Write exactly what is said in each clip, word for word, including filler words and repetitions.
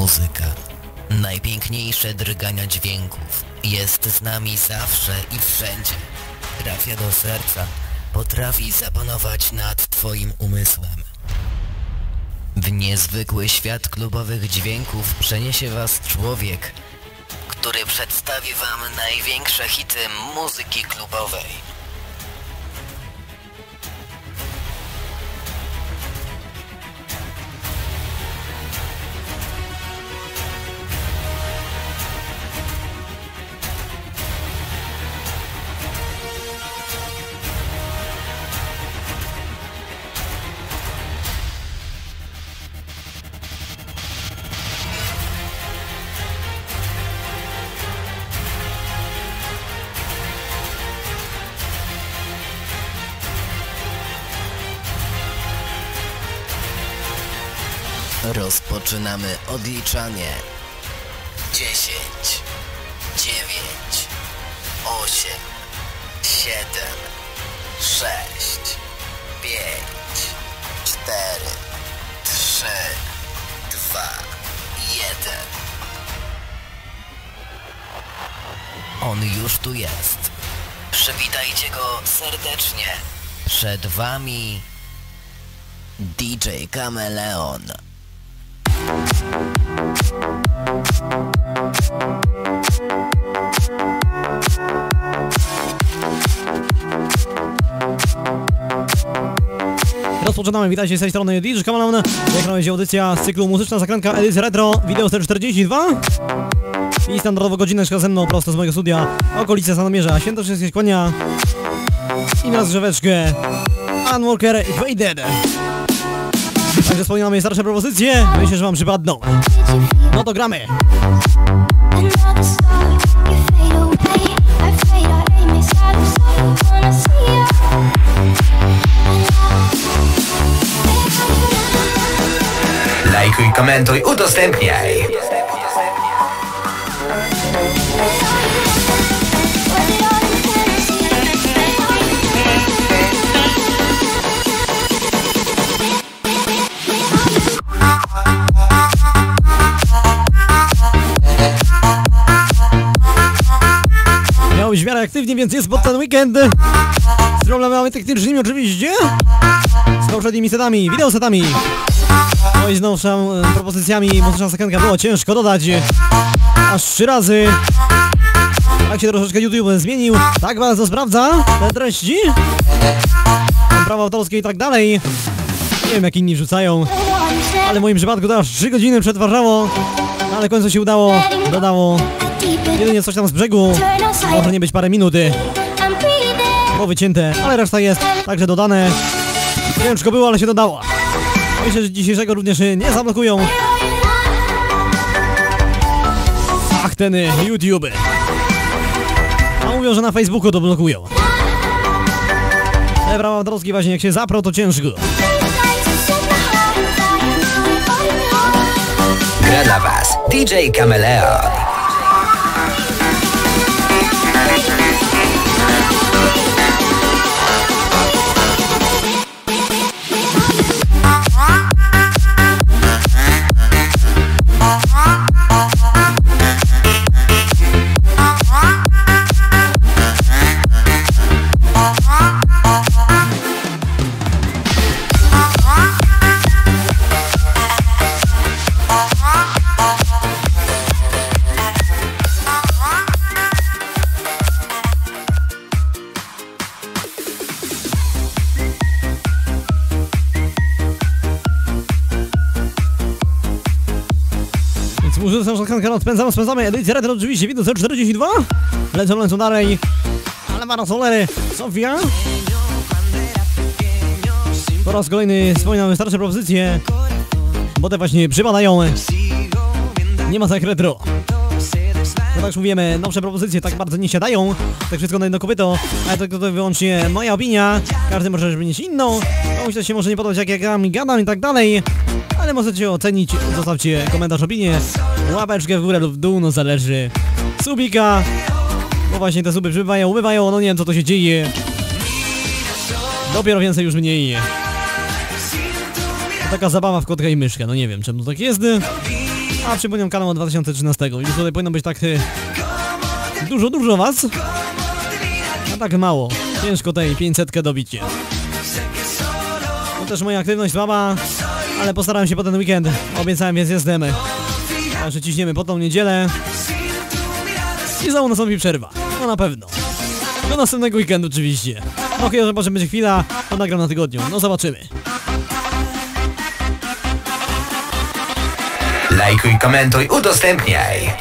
muzyka. Najpiękniejsze drgania dźwięków. Jest z nami zawsze i wszędzie. Trafia do serca. Potrafi zapanować nad twoim umysłem. W niezwykły świat klubowych dźwięków przeniesie was człowiek, który przedstawi wam największe hity muzyki klubowej. Rozpoczynamy odliczanie. Dziesięć, dziewięć, osiem, siedem, sześć, pięć, cztery, trzy, dwa, jeden. On już tu jest. Przywitajcie go serdecznie. Przed wami D J Kameleon. Rozpoczynamy, witajcie z tej strony D J Kameleon. Jak na razie audycja z cyklu Muzyczna Zakrętka edycja retro, wideo sto czterdzieści dwa. I standardowo godzineczka ze mną prosto z mojego studia, okolice Sandomierza. Świętokrzyskie się kłania. I na zgrzeweczkę Unwalker Faded. Także wspominamy starsze propozycje, myślę, że wam przypadną. No to gramy. Lajkuj, komentuj, udostępniaj. Miałeś w miarę aktywnie, więc jest pod ten weekend. Z problemami technicznymi oczywiście. Z poprzednimi setami, wideosetami. No i z nowszą e, propozycjami Muzyczna Zakrętka było ciężko dodać. Aż trzy razy. Tak się troszeczkę YouTube zmienił. Tak bardzo sprawdza te treści. Prawa autorskie i tak dalej. Nie wiem jak inni wrzucają. Ale w moim przypadku to aż trzy godziny przetwarzało. Ale w końcu się udało. Dodało jedynie coś tam z brzegu. Może nie być parę minut. Było wycięte, ale reszta jest także dodane. Ciężko było, ale się dodało. Myślę, że dzisiejszego również nie zablokują. Ach, ten YouTube. A mówią, że na Facebooku to blokują. Te prawa autorskie właśnie jak się zaprą, to ciężko. Gra dla was D J Kameleon. Spędzamy, spędzamy edycję retro oczywiście, wideo sto czterdzieści dwa. Lecą, lecą dalej. Ale Marasolery, Sofia. Po raz kolejny wspominamy starsze propozycje, bo te właśnie przypadają. Nie ma tak retro. No tak już mówimy, nowsze propozycje tak bardzo nie siadają. Tak wszystko na jedno kopyto, ale to, to wyłącznie moja opinia. Każdy może mieć inną. Komuś to się może nie podobać jak ja gadam, gadam i tak dalej. Ale możecie ocenić, zostawcie komentarz, opinię, łapeczkę w górę lub w dół, no zależy. Subika, bo właśnie te suby przybywają, ubywają, no nie wiem co to się dzieje. Dopiero więcej już mniej. To taka zabawa w kotka i myszkę, no nie wiem czemu to tak jest. A przypomniałem kanał od dwa tysiące trzynastego. Już tutaj powinno być tak y, dużo, dużo was. A tak mało. Ciężko tej pięćsetkę dobicie. To też moja aktywność słaba, ale postaram się po ten weekend. Obiecałem, więc jestem. Także ciśniemy po tą niedzielę. I znowu nastąpi przerwa. No na pewno. Do następnego weekendu oczywiście. No chyba, że może będzie chwila, to nagram na tygodniu. No zobaczymy. Lajkuj, komentuj, udostępniaj.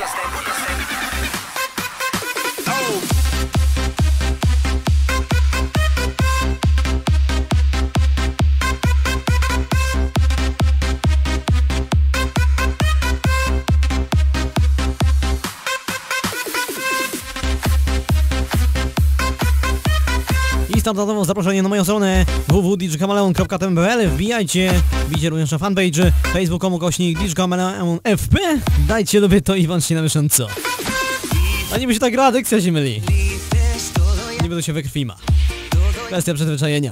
I standardowo zaproszenie na moją stronę w w w kropka d j kameleon kropka t m p l. Wbijajcie, wbijcie również na fanpage facebook kropka com ukośnik d j kameleon f p. Dajcie lubię to i włączcie na bieżąco. A niby się tak gra, dykcja się myli. Niby to się we krwi ma. Kwestia przyzwyczajenia.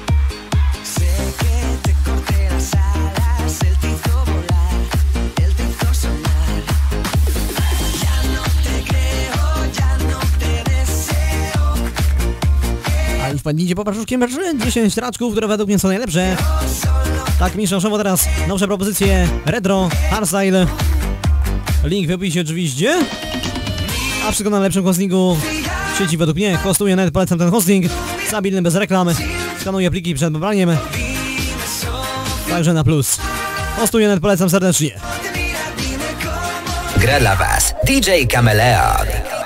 I wpadnijcie po paszuszkiem dziesięć traczków, które według mnie są najlepsze. Tak, mistrzanszowo teraz nowsze propozycje retro, hardstyle. Link w opisie oczywiście. A wszystko na lepszym hostingu w sieci według mnie. Hostuje net, polecam ten hosting. Stabilny, bez reklam. Skanuję pliki przed pobraniem. Także na plus. Hostuje net, polecam serdecznie. Gra dla was D J Kameleon.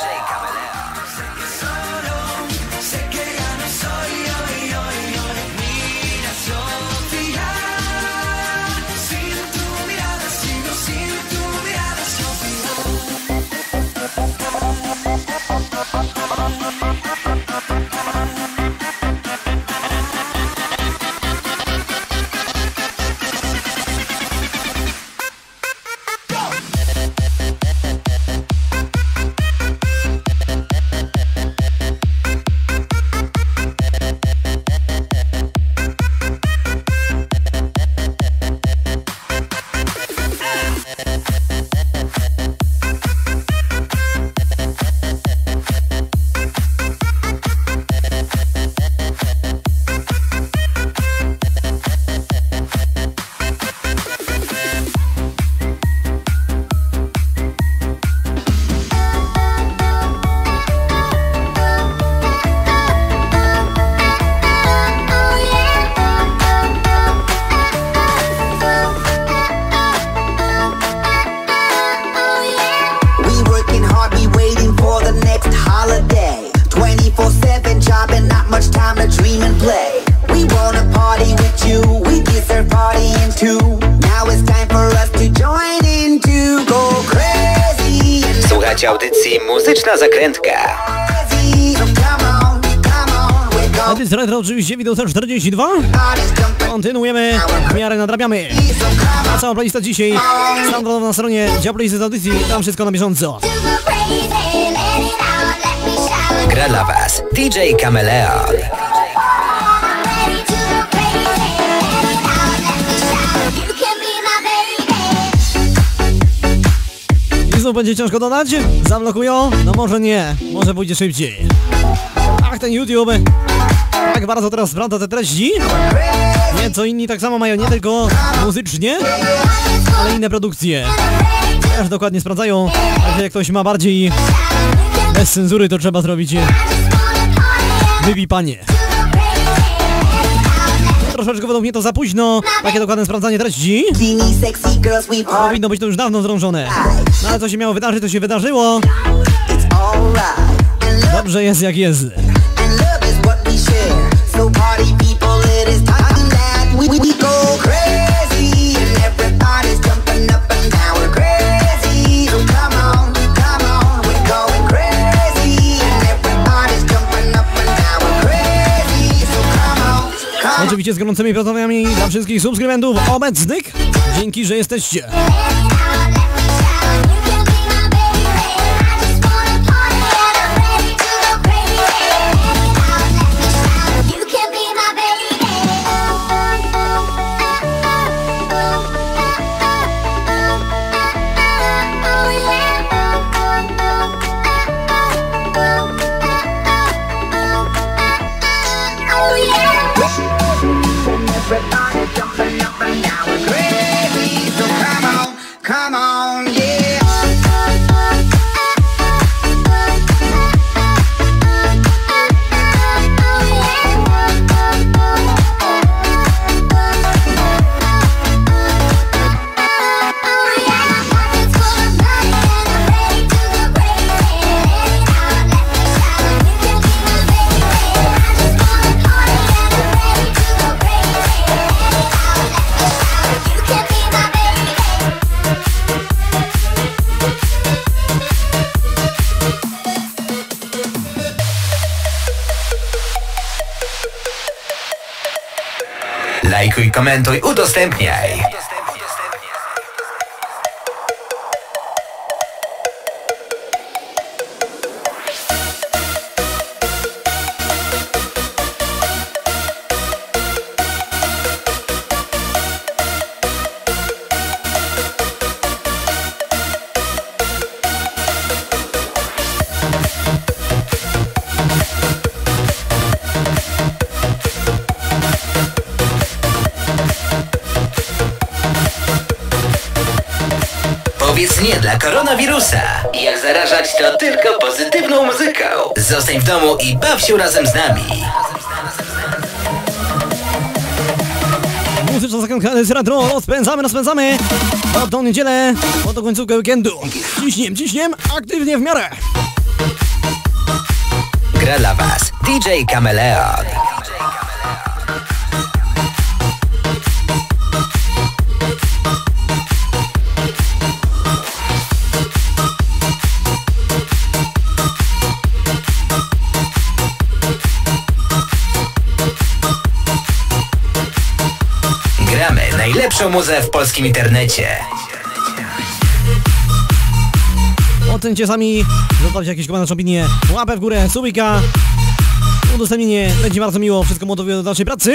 Słuchajcie audycji Muzyczna Zakrętka. Edycja retro oczywiście wideo czterdzieści dwa. Kontynuujemy, w miarę nadrabiamy. A cała playlista dzisiaj standardowo na stronie dział playlisty z audycji, tam wszystko na bieżąco. Gra dla was D J Kameleon. I znów będzie ciężko dodać? Zablokują? No może nie, może pójdzie szybciej. Ach, ten YouTube tak bardzo teraz sprawdza te treści. Nieco inni tak samo mają, nie tylko muzycznie, ale inne produkcje. Też dokładnie sprawdzają, ale jak ktoś ma bardziej bez cenzury, to trzeba zrobić wypipanie. Troszeczkę według mnie to za późno, takie dokładne sprawdzanie treści. Powinno być to już dawno zdrążone. No ale co się miało wydarzyć, to się wydarzyło. Dobrze jest jak jest. Oczywiście z gorącymi pozdrowieniami dla wszystkich subskrybentów obecnych. Dzięki, że jesteście. Come on, yeah. Lajkuj, komentuj, udostępniaj. Powiedz nie dla koronawirusa. Jak zarażać to tylko pozytywną muzyką. Zostań w domu i baw się razem z nami. Muzyczna zakrętka z retro, rozpędzamy, rozpędzamy. O tą niedzielę, o tą końcówkę weekendu. Ciśniem, ciśniem, aktywnie w miarę. Gra dla was D J Kameleon. Gramy najlepszą muzę w polskim internecie. Ocencie sami, zostawcie jakieś komentarze, opinie, łapę w górę, subika, udostępnienie, będzie bardzo miło, wszystko motywuje do dalszej pracy.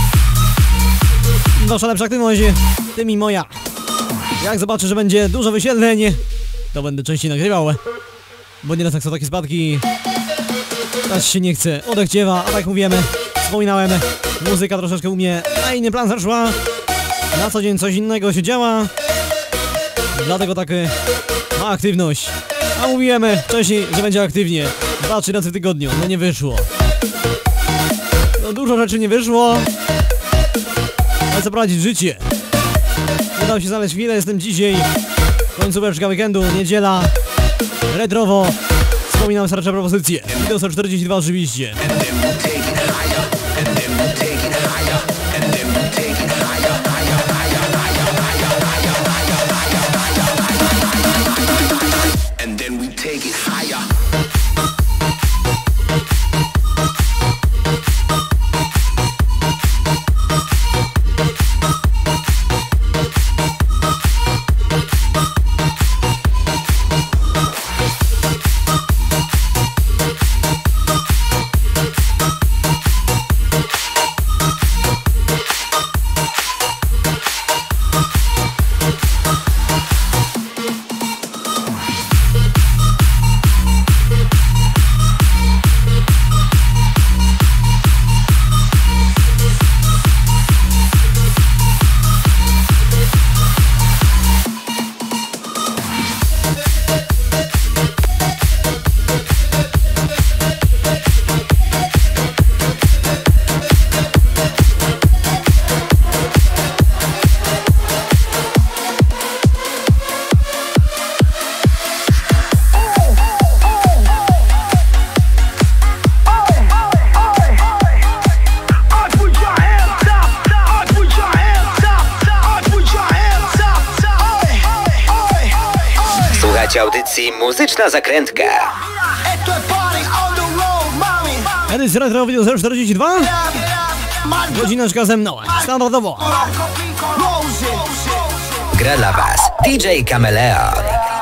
Wasza lepsza aktywność, tym i moja. Jak zobaczę, że będzie dużo wyświetleń, to będę częściej nagrywał, bo nieraz jak są takie spadki, aż się nie chce, odechciewa, a tak mówimy, wspominałem, muzyka troszeczkę u mnie na inny plan zeszła, na co dzień coś innego się działa, dlatego tak ma aktywność. A mówiłem wcześniej, że będzie aktywnie. Dwa, trzy razy w tygodniu. No nie wyszło. No dużo rzeczy nie wyszło. Ale co prowadzić życie? Udało się znaleźć chwilę, jestem dzisiaj. Końcóweczka weekendu, niedziela. Retrowo. Wspominam starsze propozycje. Windows czterdzieści dwa oczywiście. Audycji Muzyczna Zakrętka. Edycja Retro Video zero czterdzieści dwa. Godzineczka ze mną, standardowo. Gra dla was D J Kameleon.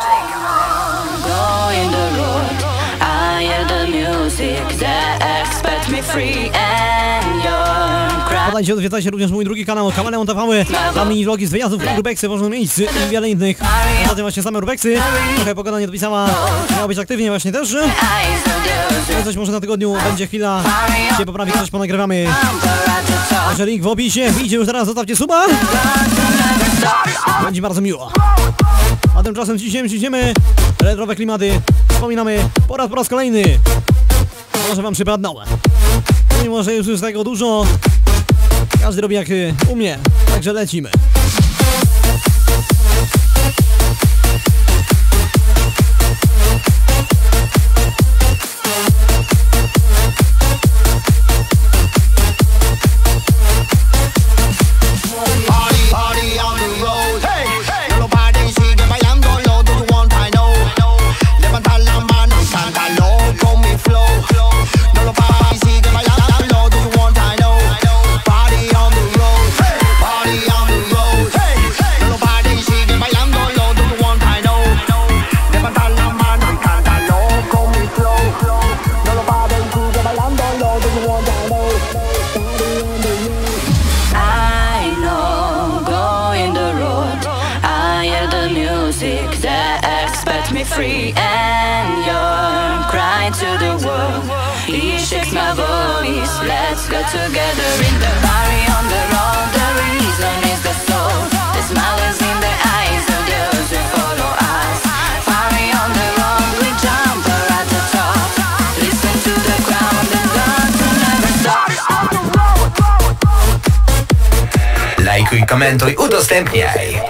Podajcie, odwiedzajcie również mój drugi kanał, Kameleon T V. Tam mini vlogi z wyjazdów, urbeksy, ważne miejsc i wiele innych. Poza właśnie same urbeksy. Trochę pogoda nie dopisała, miało być aktywnie właśnie też. Coś może na tygodniu będzie chwila się poprawi, coś ponagrywamy. Także link w opisie, idzie już teraz, zostawcie suba. Będzie bardzo miło. A tymczasem ciśniemy, ciśniemy retrowe klimaty. Wspominamy po raz, po raz kolejny. Może wam przypadną. Mimo że już jest tego dużo, każdy robi jak umie. Także lecimy. Free and you're crying to the world. He shakes my voice. Let's go together in the party on the road. The reason is the soul. The smile is in the eyes of those who follow us. Party on the road, we jump at the top. Listen to the crowd and learn to never stop. Lajkuj, komentuj, udostępniaj.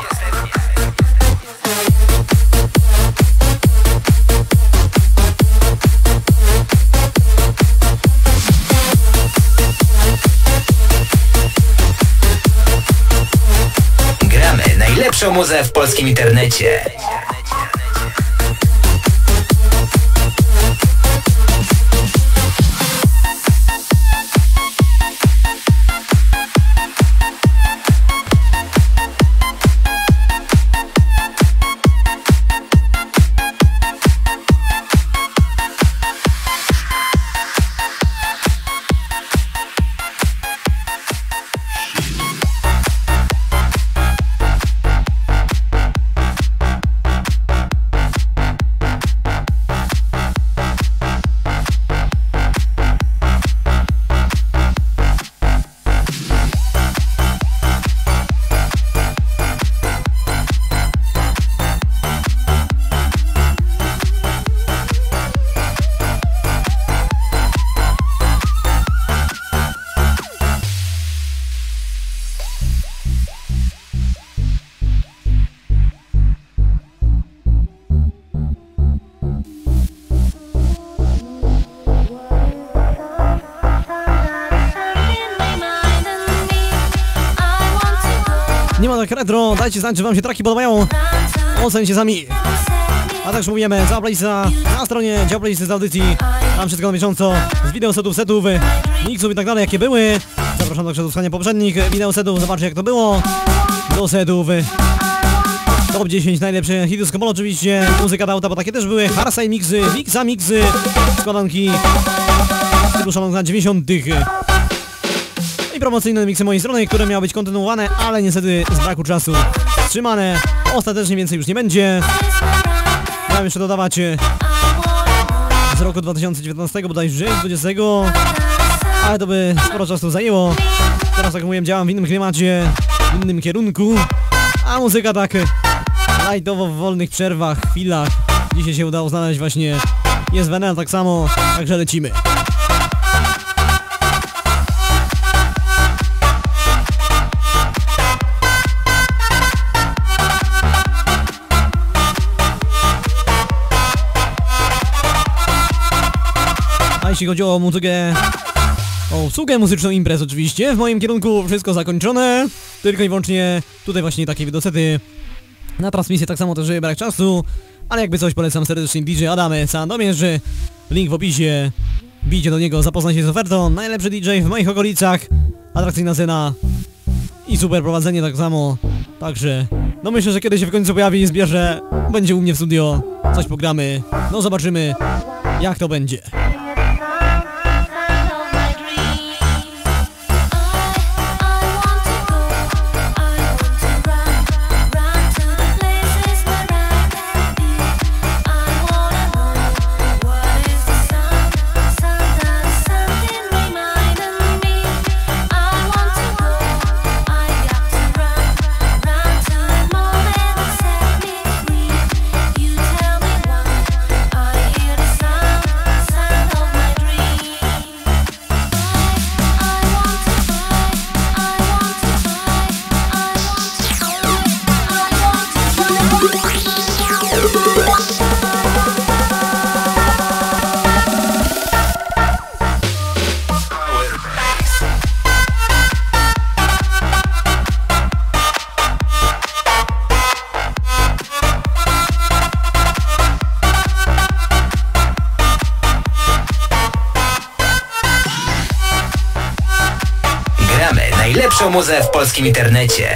Najlepszą muzę w polskim internecie. Nie ma tak retro, dajcie znać, czy wam się traki podobają. Ocencie sami. A także mówimy, cała playlista na stronie, dział playlisty z audycji. Tam wszystko na bieżąco, z wideosetów, setów, mixów i tak dalej, jakie były. Zapraszam także do słuchania poprzednich wideosetów, zobaczcie jak to było. Do setów. Top dziesięć najlepszych hitów z Komolo oczywiście, muzyka do auta, bo takie też były. Harsaj mixy, mixa mixy, składanki z typu szalonych lat dziewięćdziesiątych. I promocyjne miksy mojej strony, które miały być kontynuowane, ale niestety z braku czasu wstrzymane. Ostatecznie więcej już nie będzie. Miałem jeszcze dodawać z roku dwa tysiące dziewiętnastego, bodajże dwudziestego, ale to by sporo czasu zajęło. Teraz, jak mówiłem, działam w innym klimacie, w innym kierunku, a muzyka tak lightowo w wolnych przerwach, chwilach. Dzisiaj się udało znaleźć właśnie, jest Venel tak samo, także lecimy. Jeśli chodzi o muzykę, o obsługę muzyczną imprez oczywiście, w moim kierunku wszystko zakończone. Tylko i wyłącznie tutaj właśnie takie widosety. Na transmisję tak samo też brak czasu, ale jakby coś polecam serdecznie D J Adamy Sandomierz. Link w opisie, bijcie do niego, zapoznaj się z ofertą. Najlepszy D J w moich okolicach, atrakcyjna cena i super prowadzenie tak samo. Także no myślę, że kiedy się w końcu pojawi i zbierze, będzie u mnie w studio, coś pogramy. No zobaczymy jak to będzie. Run najlepszą muzę w polskim internecie.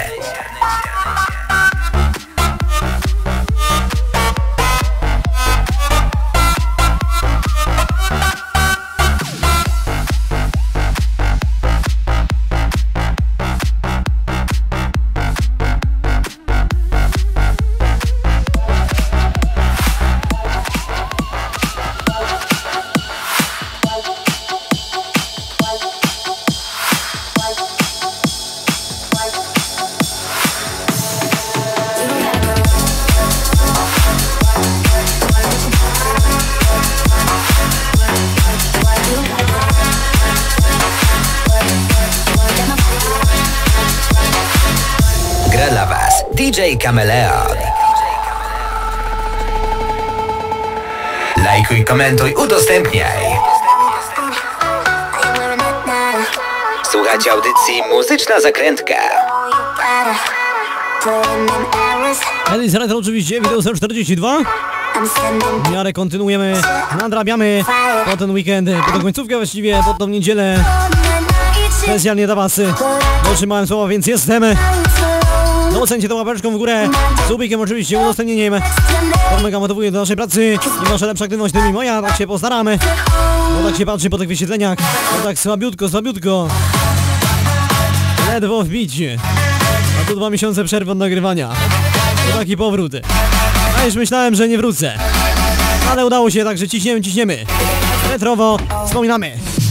Gra dla Was D J Kameleon. Lajkuj, komentuj, udostępniaj. Słuchajcie audycji Muzyczna Zakrętka. Elis Retro oczywiście, wideo sto czterdzieści dwa. W miarę kontynuujemy, nadrabiamy po ten weekend, po tę końcówkę właściwie, po tą niedzielę. Specjalnie dla Was dotrzymałem słowa, więc jestem. Docencie tą łapeczką w górę, subikiem oczywiście, udostępnieniem. To mega motywuje do naszej pracy i nasza lepsza aktywność, to mimo ja, tak się postaramy. Bo tak się patrzy po tych wyświetleniach, bo tak słabiutko, słabiutko. Ledwo wbić. A tu dwa miesiące przerwy od nagrywania. To taki powrót. A już myślałem, że nie wrócę. Ale udało się, także ciśniemy, ciśniemy. Retrowo wspominamy.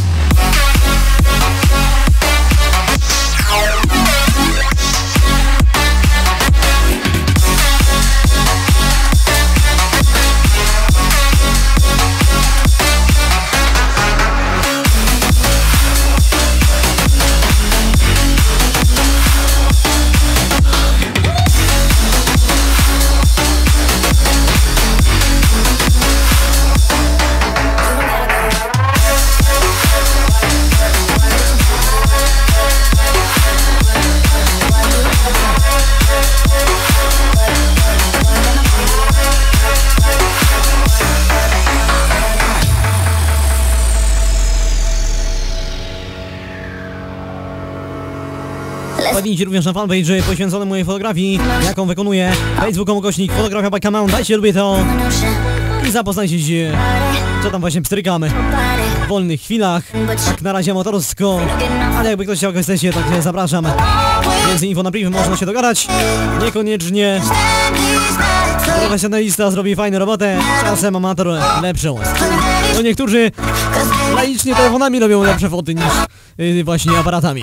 Wpadnijcie również na fanpage poświęcony mojej fotografii, jaką wykonuję. Facebook ukośnik fotografia by Kameleon, dajcie, lubię to. I zapoznajcie się, co tam właśnie pstrykamy w wolnych chwilach, tak na razie amatorsko. Ale jakby ktoś chciał kogoś sensie, tak zapraszam. Więcej info na priv, można się dogadać. Niekoniecznie profesjonalista zrobi fajną robotę, czasem amator lepszą. Bo niektórzy laicznie telefonami robią lepsze foty niż yy, właśnie aparatami.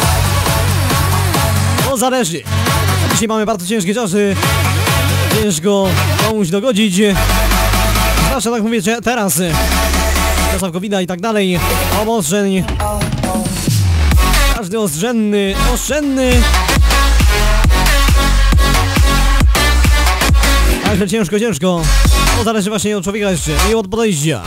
To zależy. Dzisiaj mamy bardzo ciężkie czasy. Ciężko komuś dogodzić. Zawsze tak mówię teraz. Czasów kowida i tak dalej. Obostrzeń. Każdy ostrzenny, oszczędny. Także ciężko, ciężko. To zależy właśnie od człowieka jeszcze i od podejścia.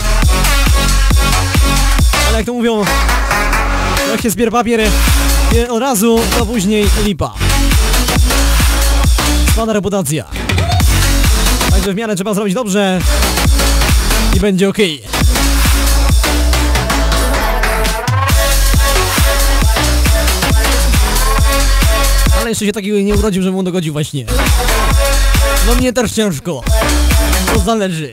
Ale jak to mówią, jak się zbiera papier od razu, to później lipa. Spada reputacja. Także w miarę trzeba zrobić dobrze i będzie ok. Ale jeszcze się takiego nie urodził, że mu dogodził właśnie. No mnie też ciężko. To zależy.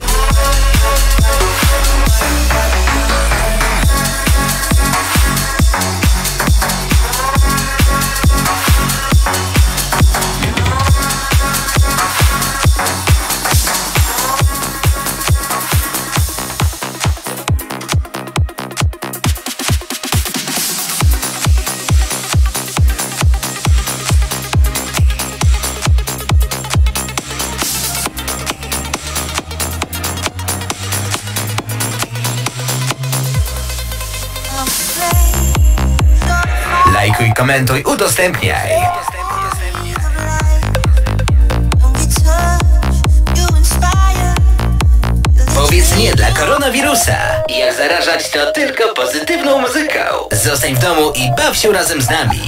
Lajkuj, komentuj, udostępniaj. Powiedz nie dla koronawirusa. Jak zarażać to tylko pozytywną muzyką. Zostań w domu i baw się razem z nami.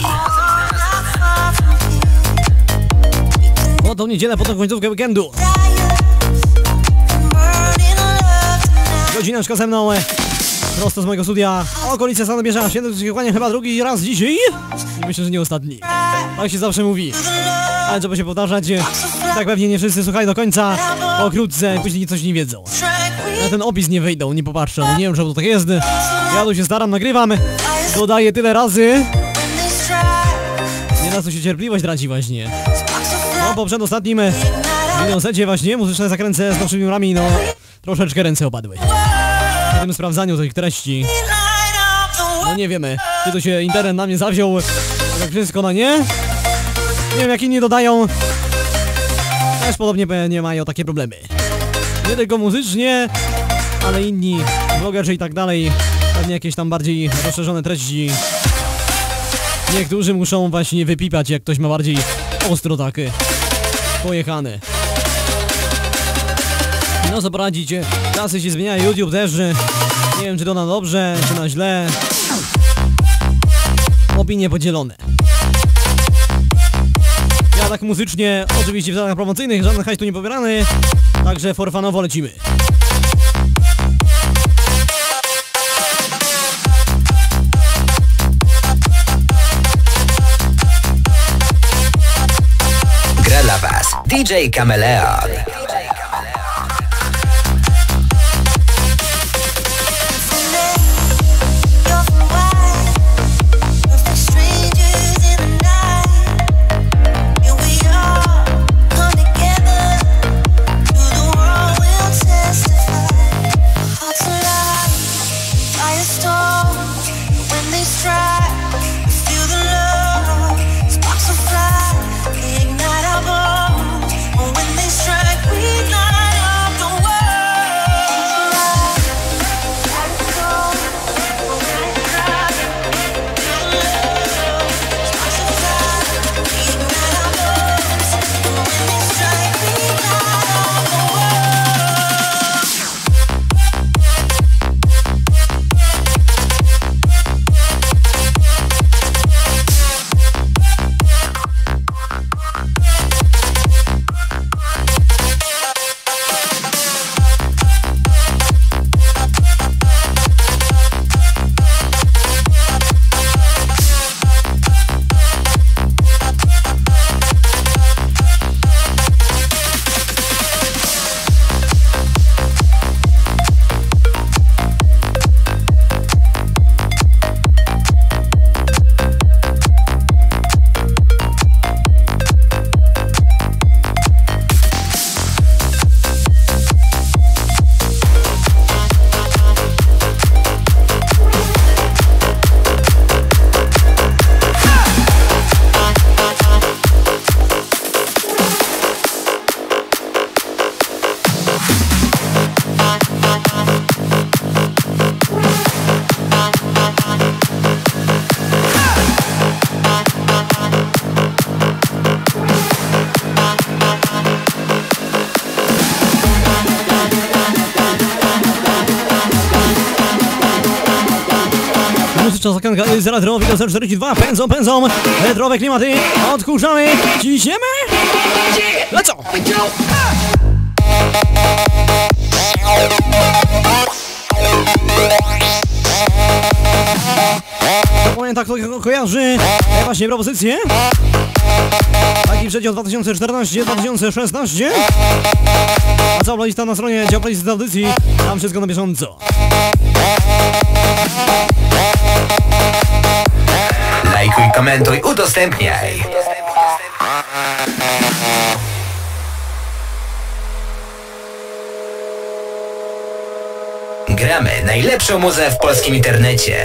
O, to niedzielę, po tą końcówkę weekendu. Godzineczka ze mną. prosto z mojego studia, okolice Sandomierza. Święto się kłania chyba drugi raz dzisiaj i myślę, że nie ostatni. Tak się zawsze mówi, ale trzeba się powtarzać. Tak pewnie nie wszyscy słuchają do końca, pokrótce, później coś nie wiedzą. Na ten opis nie wejdą, nie popatrzą, nie wiem, czemu to tak jest. Ja tu się staram, nagrywam, dodaję tyle razy. Nieraz to się cierpliwość traci właśnie. No po przedostatnim videosecie właśnie muzyczne zakręcę z naszymi rami, no troszeczkę ręce opadły. W tym sprawdzaniu tych treści. No nie wiemy, czy to się internet na mnie zawziął, jak wszystko na nie. Nie wiem, jak inni dodają. Też podobnie nie mają takie problemy. Nie tylko muzycznie, ale inni blogerzy i tak dalej. Pewnie jakieś tam bardziej rozszerzone treści. Niektórzy muszą właśnie wypipać, jak ktoś ma bardziej ostro takie pojechane. No co poradzić, czasy się zmieniają, YouTube też. Nie wiem, czy to na dobrze, czy na źle. Opinie podzielone. Ja tak muzycznie, oczywiście w zadaniach promocyjnych, żaden hajs tu nie pobierany. Także forfanowo lecimy. Gra dla was D J Kameleon. Zakanka z retro, wideo czterdzieści dwa, pędzą, pędzą, retrowe klimaty, odkurzamy, ciśniemy, lecą! Pamiętam, kto ko kojarzy te właśnie propozycje. Taki przedział dwa tysiące czternaście dwa tysiące szesnaście. A cała lista na stronie dział playlist audycji, tam wszystko na bieżąco. Lajkuj, komentuj, udostępniaj. Gramy najlepszą muzę w polskim internecie.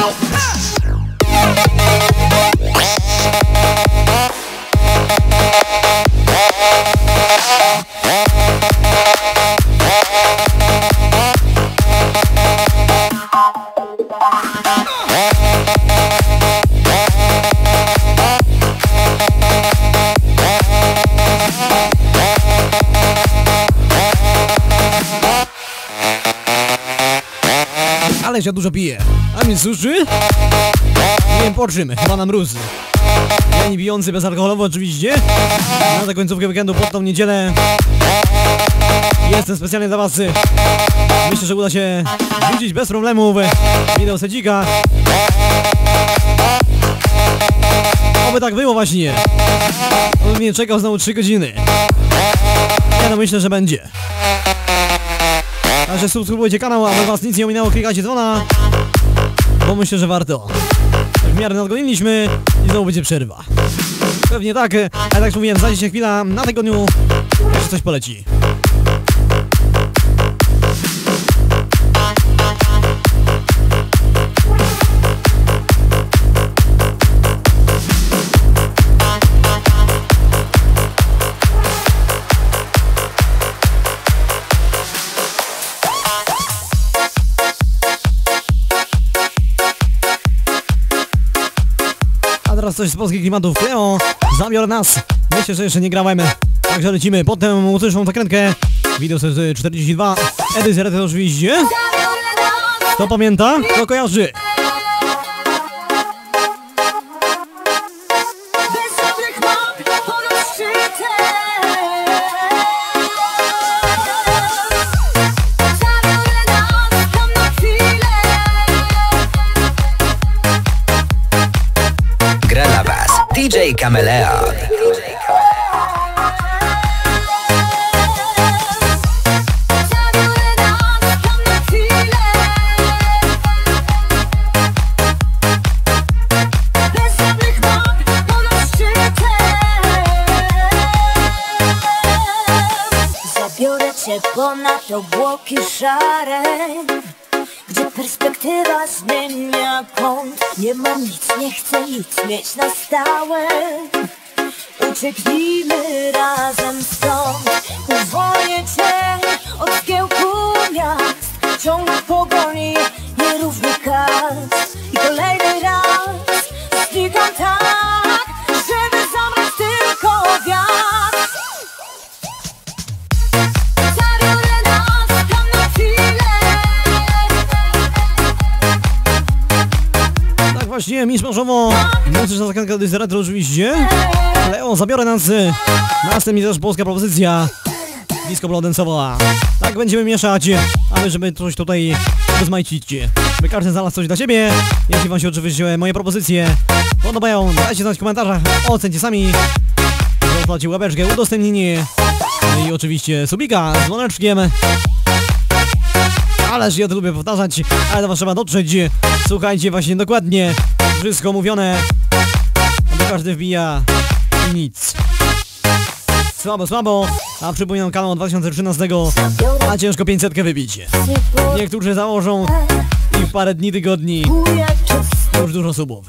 Ale się dużo pije. A mnie suszy? Nie wiem po czym, chyba na mróz. Ja nie pijący bezalkoholowo oczywiście. Na tę końcówkę weekendu pod tą niedzielę jestem specjalnie dla was. Myślę, że uda się wrzucić bez problemów wideo sedzika. Oby tak było właśnie. On mnie czekał znowu trzy godziny. Ja no myślę, że będzie. Także subskrybujcie kanał, aby was nic nie ominęło, klikajcie dzwona, bo myślę, że warto. Tak w miarę nadgoniliśmy i znowu będzie przerwa. Pewnie tak, ale tak jak mówiłem, znajdzie się chwila na tygodniu, jeszcze coś poleci. Teraz coś z polskich klimatów. Kleo, zabior nas. Myślę, że jeszcze nie grałem. Także lecimy. Potem muzyczną zakrętkę. Video czterdzieści dwa. Edycja retro oczywiście. Kto pamięta? Kto kojarzy? D J Kameleon. Zabiorę cię ponad obłoki szare, gdzie perspektywa zmienia kąt. Nie mam nic, nie chcę nic mieć na stałe. Ucieknijmy razem stąd. Uwolnię cię od zgiełku miast, ciąg pogoni, nierówny kas. I kolejny raz znikam tak, żeby zabrać tylko wiatr. Zabiorę nas tam na chwilę. Tak właśnie, miszmaszowo. Muzyczna zakrętka do retro oczywiście. Leo, zabiorę nas. Następnie też polska propozycja. Disco Blodensowa. Tak będziemy mieszać, ale żeby coś tutaj rozmaicić. By każdy znalazł coś dla siebie. Jeśli wam się oczywiście moje propozycje podobają, dajcie znać w komentarzach. Ocencie sami. Zostawcie łapeczkę, udostępnienie. No i oczywiście subika z dzwoneczkiem. Ależ ja to lubię powtarzać, ale do was trzeba dotrzeć. Słuchajcie właśnie dokładnie. Wszystko mówione. Aby każdy wbija i nic. Słabo, słabo. A przypominam, kanał od dwa tysiące trzynastego. A ciężko pięćsetkę wybić. Niektórzy założą i w parę dni, tygodni to już dużo subów.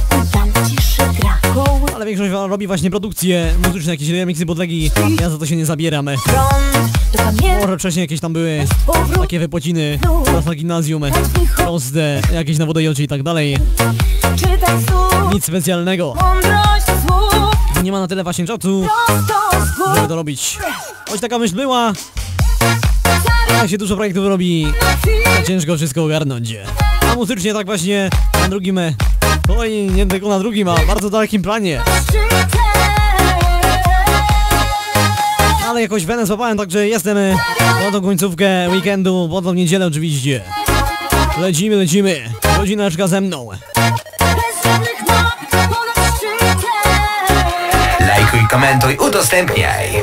Ale większość robi właśnie produkcje muzyczne, jakieś remixy, bodlegi. Ja za to się nie zabieram. Może wcześniej jakieś tam były takie wypociny teraz na gimnazjum, proste, jakieś na wodojocie i tak dalej. Nic specjalnego. Nie ma na tyle właśnie czasu, żeby to robić. Choć taka myśl była, jak się dużo projektów robi, to ciężko wszystko ogarnąć. A muzycznie tak właśnie na drugim, oj, nie tylko na drugim, a bardzo dalekim planie. Ale jakoś wenę złapałem, także jestem na tą końcówkę weekendu, po tą niedzielę oczywiście. Lecimy, lecimy, godzineczka ze mną. Lajkuj, komentuj, udostępniaj.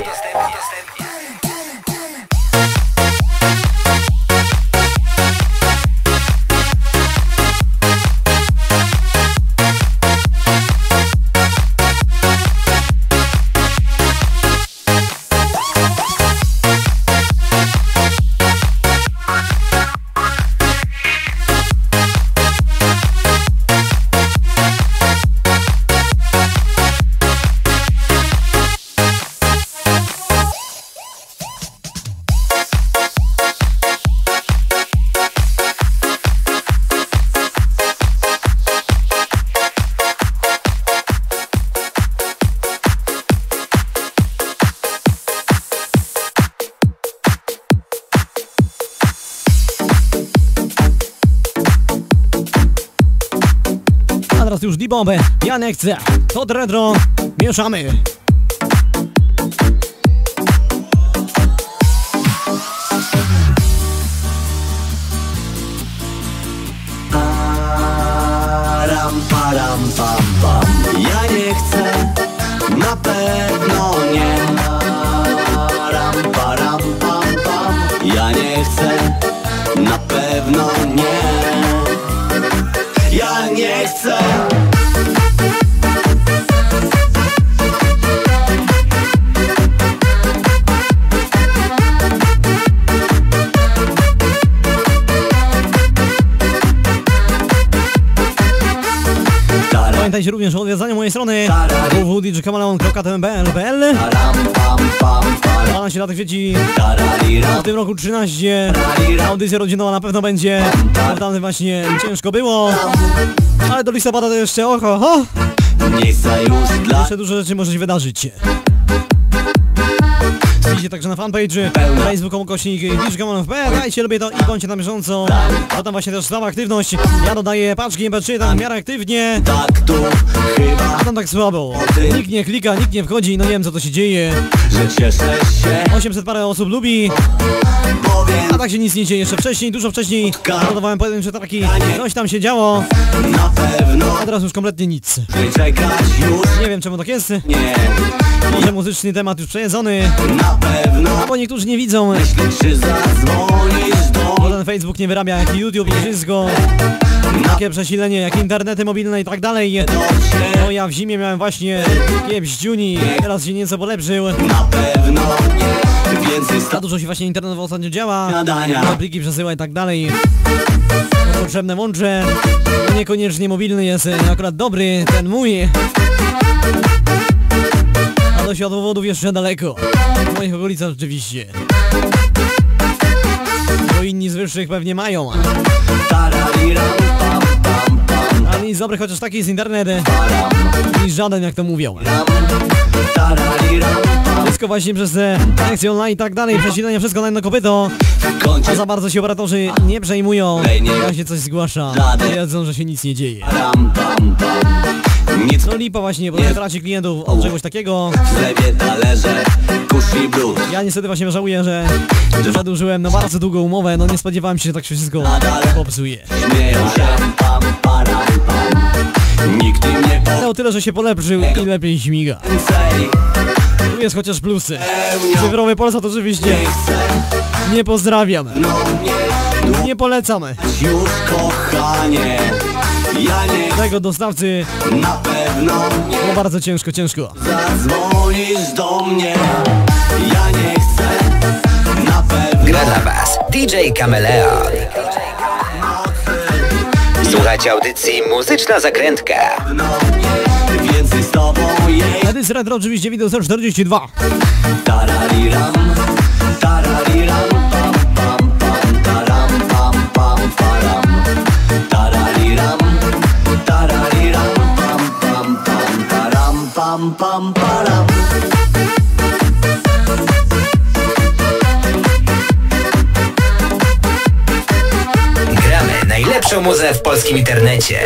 teraz już D-Bombę. Ja nie chcę. To retro. Mieszamy. Param, param, pam, pam. Ja nie chcę, na pewno nie. Param, param, pam, pam. Ja nie chcę, na pewno nie. Ja nie chcę. Pamiętajcie również o odwiedzaniu mojej strony w w w kropka d j kameleon kropka t m p l. dwanaście lat kwieci, w tym roku trzynaście. Audycja rodzinna na pewno będzie. W tamtym właśnie ciężko było, ale do listopada to jeszcze oho, oho. Jeszcze dużo rzeczy może się wydarzyć. Widzicie także na fanpage Facebook ukośnik D J Kameleon kropka p l. Dajcie, lubię to i bądźcie na bieżąco. Bo tam właśnie też stała aktywność. Ja dodaję paczki M P trzy tam w miarę aktywnie. A tam tak słabo. Nikt nie klika, nikt nie wchodzi, no nie wiem co to się dzieje. osiemset parę osób lubi. A tak się nic nie dzieje. Jeszcze wcześniej, dużo wcześniej dodawałem pojedyncze traki. Coś tam się działo. A teraz już kompletnie nic. Nie wiem czemu tak jest. Może muzyczny temat już przejedzony. Bo niektórzy nie widzą. Bo ten Facebook nie wyrabia jak YouTube i wszystko. Takie przesilenie jak internety mobilne i tak dalej. No ja w zimie miałem właśnie kiepździuni. Teraz się nieco polepszył. Za dużo się właśnie internetowo ostatnio działa. Pliki przesyła i tak dalej. Potrzebne łącze. Niekoniecznie mobilny jest akurat dobry, ten mój. A do światłowodów jeszcze daleko. W moich okolicach rzeczywiście. Bo inni z wyższych pewnie mają. Ale nic dobry, chociaż taki jest internet. Niż żaden, jak to mówią. Wszystko właśnie przez akcje online i tak dalej, przesilenie, wszystko na jedno kopyto. A za bardzo się operatorzy nie przejmują. Jak się coś zgłasza, wiedzą, że się nic nie dzieje. No lipa właśnie, bo nie traci klientów od czegoś takiego. Ja niestety właśnie żałuję, że przedłużyłem na bardzo długą umowę. No nie spodziewałem się, że tak się wszystko popsuje. Ale o tyle, że się polepszył i lepiej śmiga. Tu jest chociaż plusy. Cyfrowy Polsat oczywiście nie pozdrawiam. Nie polecamy. Tego dostawcy na pewno nie. Było bardzo ciężko, ciężko. Zadzwonisz do mnie. Ja nie chcę. Na pewno. Gra dla was D J Kameleon. Słuchajcie audycji Muzyczna Zakrętka. Więcej z tobą jej. Edycja retro oczywiście wideo sto czterdzieści dwa. Tarariram, tarariram, pam, pam, pam, taram, pam, pam, param. Tarariram, tarariram, pam, pam, pam, taram, pam, pam, param. Gramy najlepszą muzę w polskim internecie.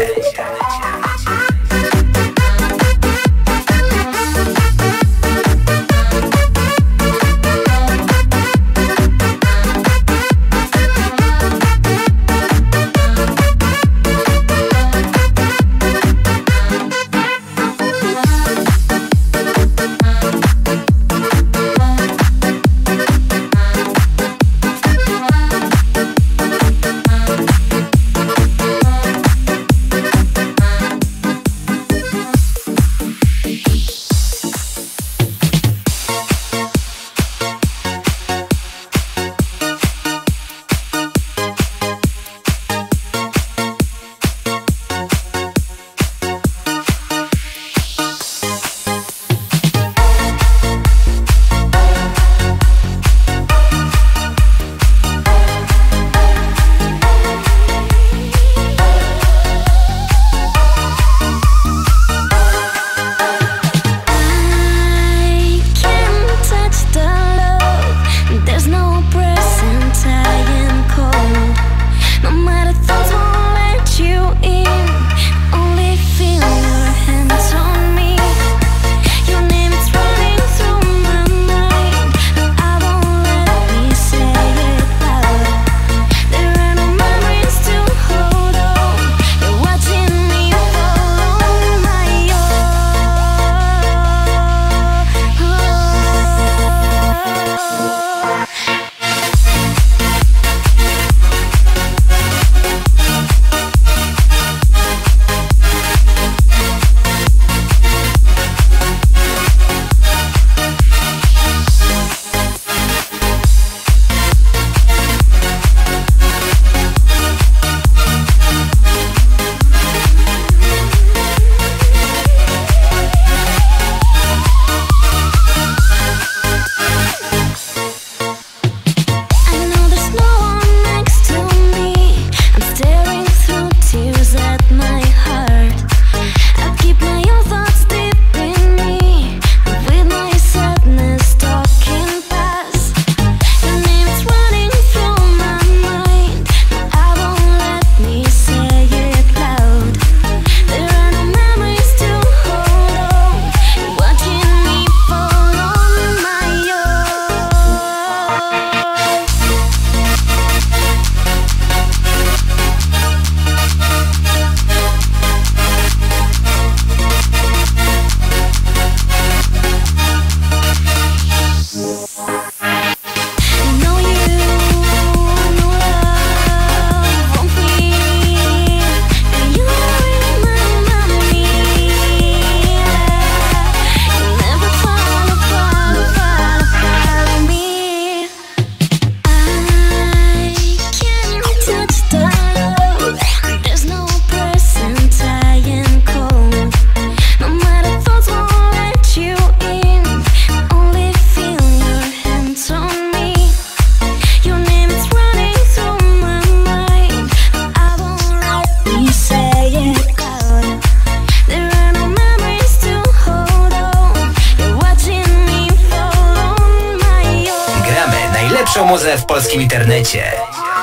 najlepszą muzę w polskim internecie.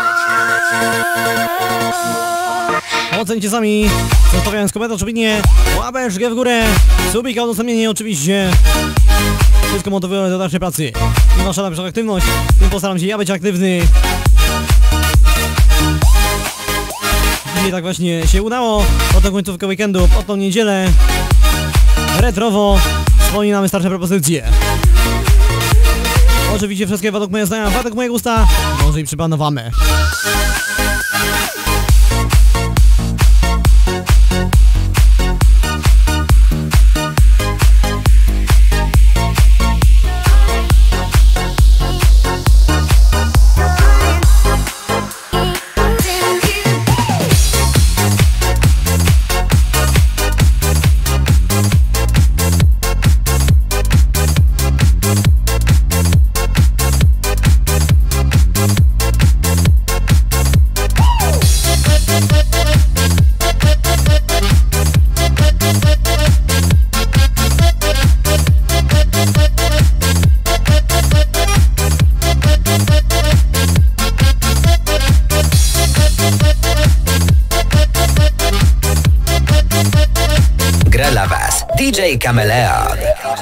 Ocencie sami, zostawiając komentarz, opinie, łapeczkę w górę, subika, udostępnienie oczywiście. Wszystko motywuje do dalszej pracy. Im wasza lepsza aktywność, tym postaram się ja być aktywny. Dzisiaj tak właśnie się udało. Oto końcówkę weekendu, oto niedzielę. Retrowo wspominamy starsze propozycje. Oczywiście wszystkie według moje zdania, według mojego gusta, może i przypanowamy. Gra dla was D J Kameleon.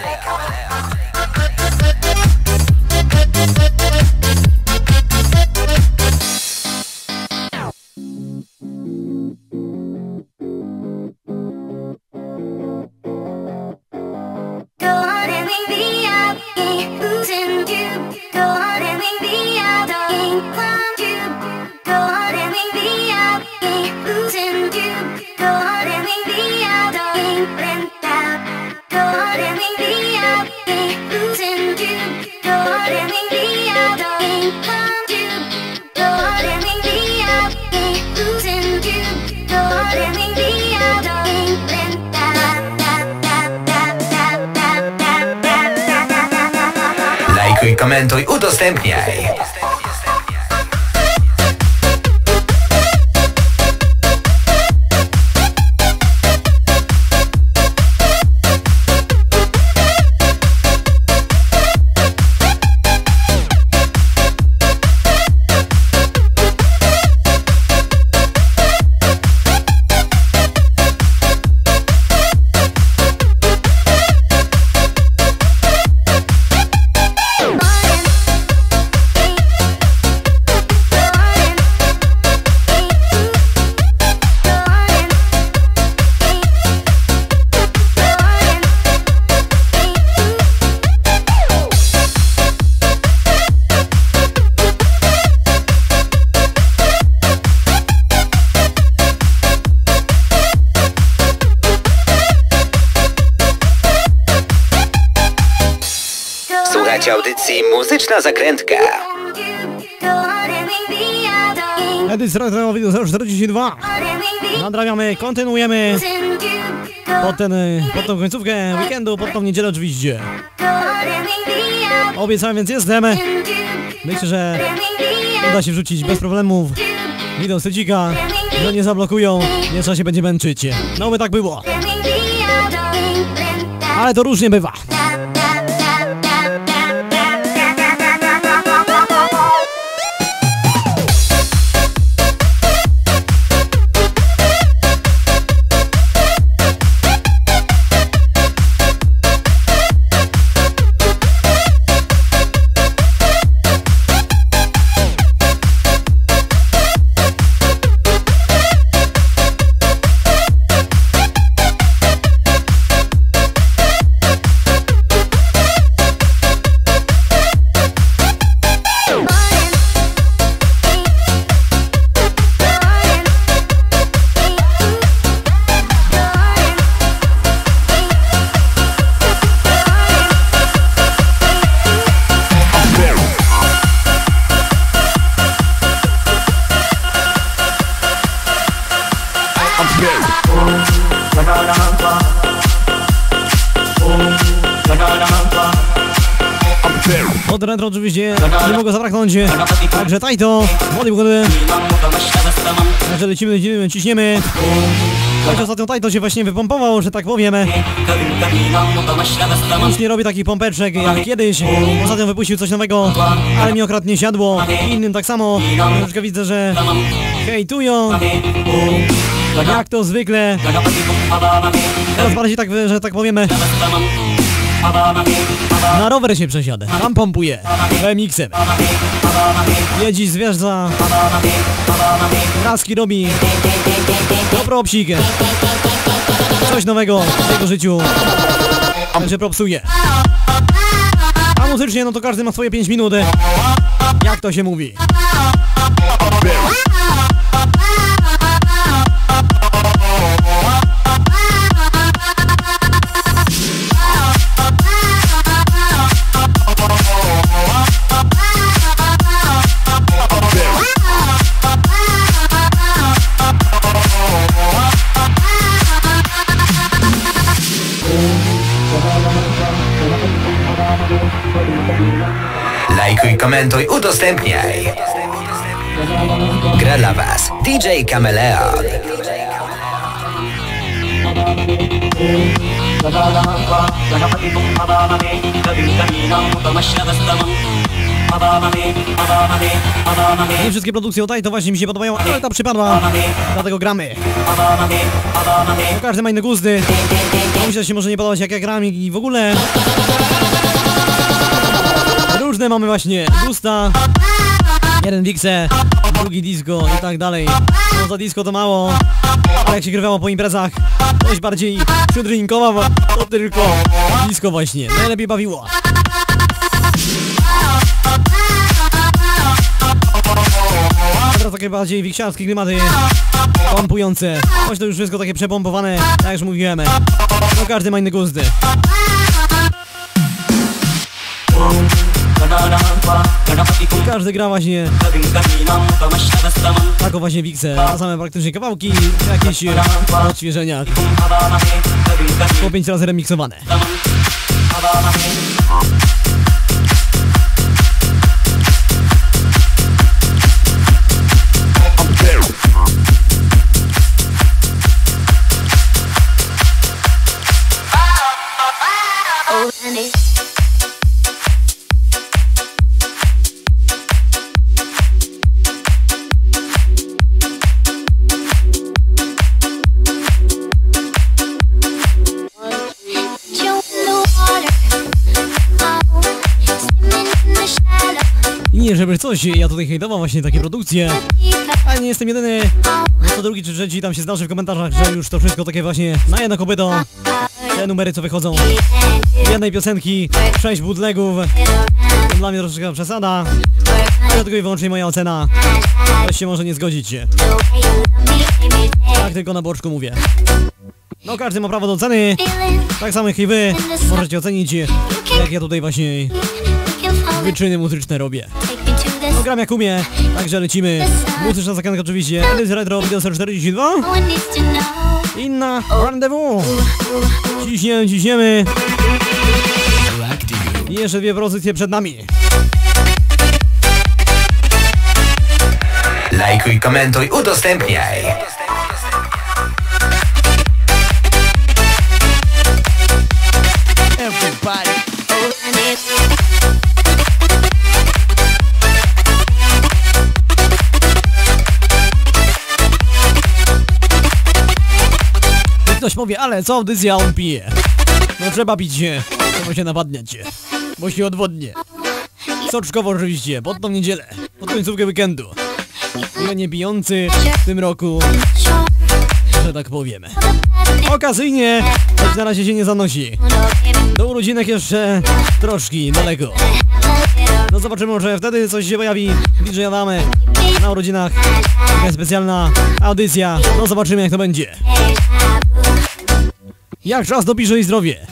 Lajkuj, komentuj, udostępniaj. Słuchajcie audycji Muzyczna Zakrętka. Edycja Retro Video zero czterdzieści dwa. Nadrabiamy, kontynuujemy pod, ten, pod tą końcówkę weekendu, pod tą niedzielę oczywiście. Obiecałem, więc jestem. Myślę, że uda się wrzucić bez problemów. Wideo Sycika, że nie zablokują, nie trzeba się będzie męczyć. No by tak było. Ale to różnie bywa. Od retro oczywiście nie mogę zabraknąć, także Taito, młody wygody. Także lecimy, lecimy, ciśniemy. Tak ostatnio Taito się właśnie wypompował, że tak powiem. Już nie robi takich pompeczek jak kiedyś. Ostatnio wypuścił coś nowego, ale mi akurat nie siadło. Innym tak samo. Troszkę widzę, że hejtują. Jak to zwykle. Teraz bardziej tak, że tak powiemy, na rower się przesiadę. Tam pompuje B M X-em. Jedzi zwierza. Kraski robi. Dobro psikę. Coś nowego w jego życiu. Że propsuje. A muzycznie no to każdy ma swoje pięć minut. Jak to się mówi? Lajkuj, komentuj, udostępniaj. Gra dla Was D J Kameleon. Nie wszystkie produkcje o Taito właśnie mi się podobają, ale ta przypadła, dlatego gramy. No, każdy ma inne gusty. Myślę, że się może nie podobać jak ja gram i w ogóle. Różne mamy właśnie gusta. Jeden Wixe, drugi disco i tak dalej. No za disco to mało, ale jak się grywało po imprezach, coś bardziej przydrinkowa, to tylko disco właśnie najlepiej bawiło. A teraz takie bardziej wiksiarskie klimaty, pompujące. Choć to już wszystko takie przepompowane, tak jak już mówiłem. No każdy ma inne gusty. Każdy gra właśnie taką właśnie wiksę, a same praktycznie kawałki w jakichś odświeżeniach po pięć razy remiksowane. Nie, żeby coś, ja tutaj hejtował właśnie takie produkcje, ale nie jestem jedyny, co drugi czy trzeci tam się zdarzy w komentarzach, że już to wszystko takie właśnie na jedno kopyto, te numery co wychodzą z jednej piosenki, sześć bootlegów, to dla mnie troszeczkę przesada, ale tylko i wyłącznie moja ocena, ktoś się może nie zgodzić, tak tylko na boczku mówię. No każdy ma prawo do oceny, tak samo jak i wy możecie ocenić, jak ja tutaj właśnie wyczyny muzyczne robię. No gram jak umie, także lecimy. Muzyczna zakanka oczywiście, Elys Retro, Video czterdzieści dwa. Inna, Rendezvous. Ciśniemy, ciśniemy. I jeszcze dwie propozycje przed nami. Lajkuj, komentuj, udostępniaj. Everybody. Ktoś powie, ale co audycja on pije? No trzeba pić się, trzeba się nawadniać, bo się odwodnie. Soczkowo oczywiście, pod tą niedzielę, pod końcówkę weekendu. Ile nie pijący w tym roku, że tak powiemy. Okazyjnie, choć na razie się nie zanosi. Do urodzinek jeszcze troszki daleko. No zobaczymy, może wtedy coś się pojawi. Bliżej jadamy na urodzinach. Taka specjalna audycja. No zobaczymy jak to będzie. Jak czas dopisze i zdrowie.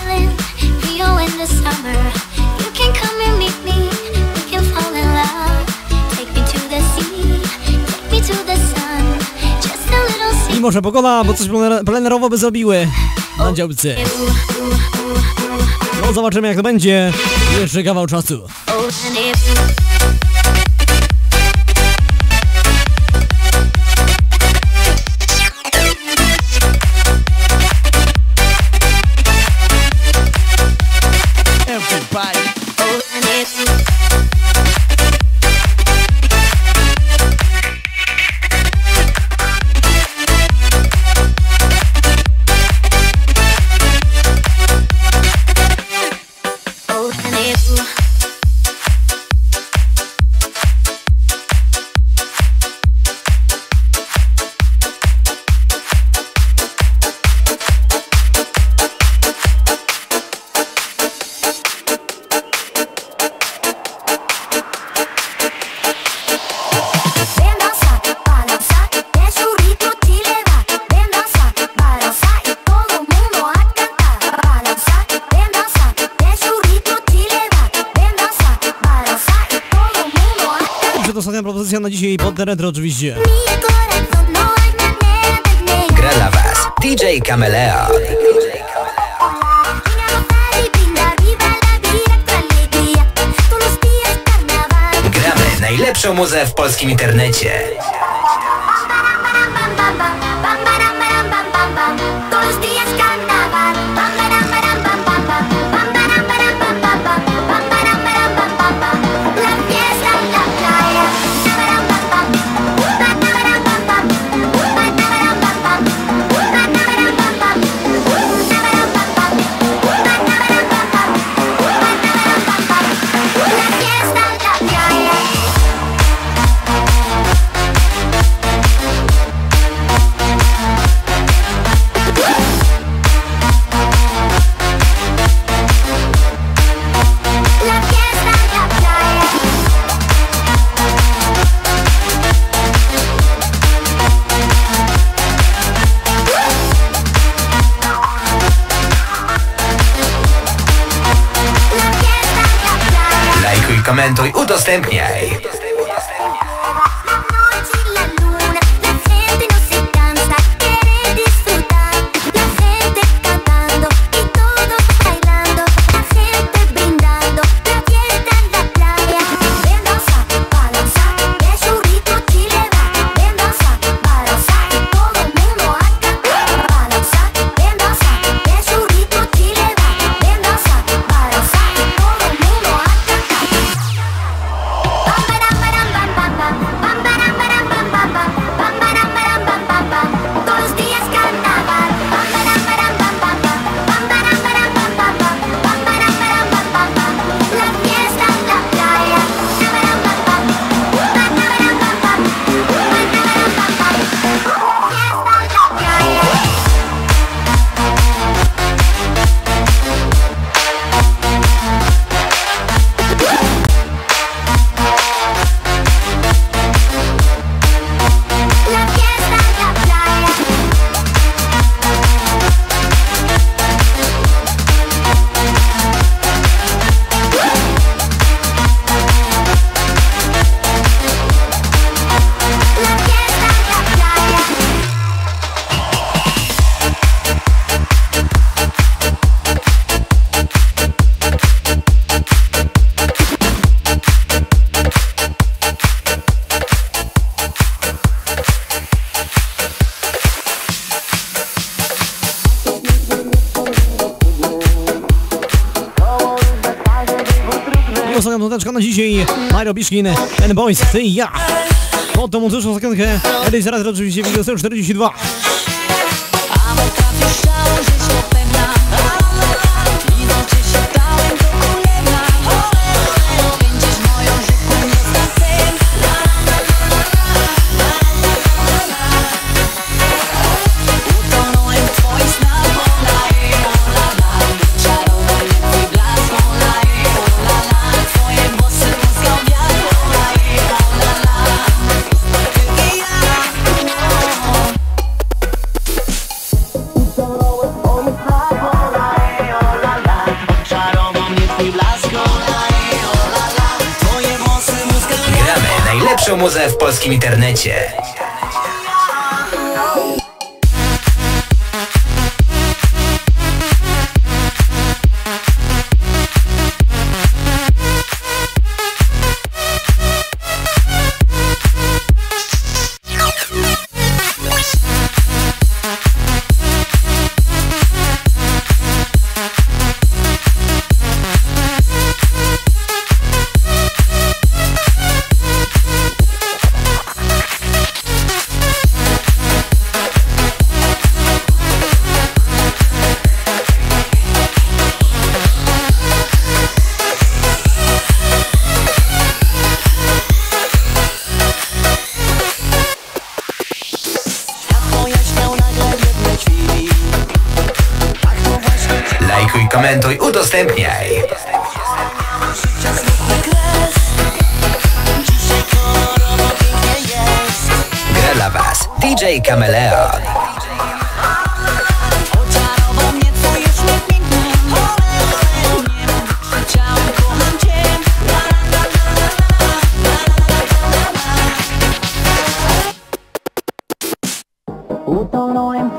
I może pogoda, bo coś plenerowo by zrobiły na działce. No zobaczymy jak to będzie. Jeszcze kawał czasu. propozycja na dzisiaj pod retro oczywiście. Gra dla was D J Kameleon. Gramy najlepszą muzę w polskim internecie. Komentuj, udostępniaj. Ostatnia noteczka na dzisiaj. Majro Biszkin, N Boys, ty i ja. Pod tą muzyczną zakrętkę Edyś zaraz oczywiście video sto czterdzieści dwa. Najlepszą muzę w polskim internecie. Lajkuj, komentuj, udostępniaj. Gra dla was D J Kameleon.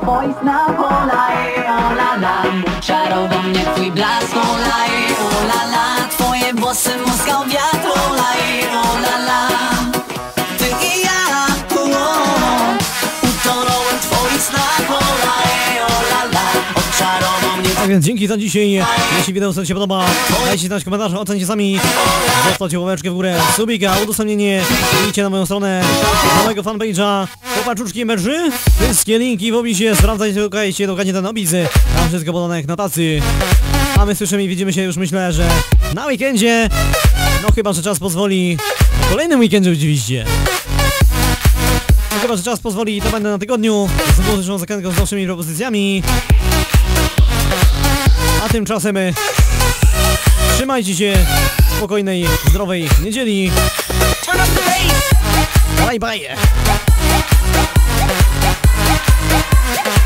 twoich snach, ola, ola, la. Czarował mnie twój blask, ola, ola, la. Twoje włosy muskał wiatr, ola, ola, la. Ty i ja, utonąłem w twoich snach, ola, ola, la. Odczarował mnie. Tak więc dzięki za dzisiaj. Jeśli wideo się podoba, dajcie znać komentarze, ocencie sami. Zostawcie łapeczkę w górę, subika, udostępnienie. Idźcie na moją stronę, na mojego fanpage'a. Popaczuczki emerzy. Wszystkie linki w opisie. Sprawdzajcie, szukajcie dokładnie ten opis. Tam wszystko podane jak na tacy. A my słyszymy i widzimy się już, myślę, że na weekendzie. No chyba, że czas pozwoli. Na kolejnym weekendzie oczywiście. No chyba, że czas pozwoli, to będę na tygodniu. Z muzyczną zakrętką z naszymi propozycjami. A tymczasem trzymajcie się spokojnej, zdrowej niedzieli. Bye bye.